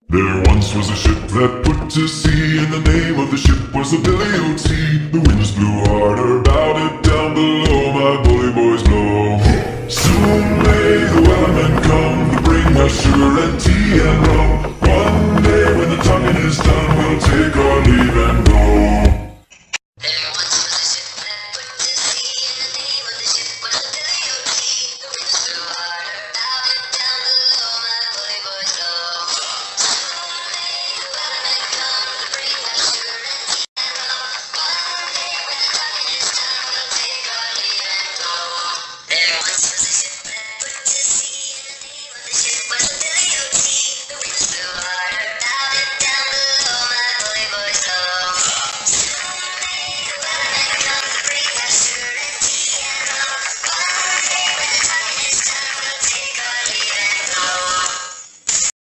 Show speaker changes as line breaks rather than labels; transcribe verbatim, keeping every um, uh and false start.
There once was a ship that put to sea, and the name of the ship was the Billy O T. The winds blew harder, bowed it down below, my bully boys blow. Soon may the wellerman come to bring us sugar and tea and rum. One day when the tonguing is done, we'll take our leave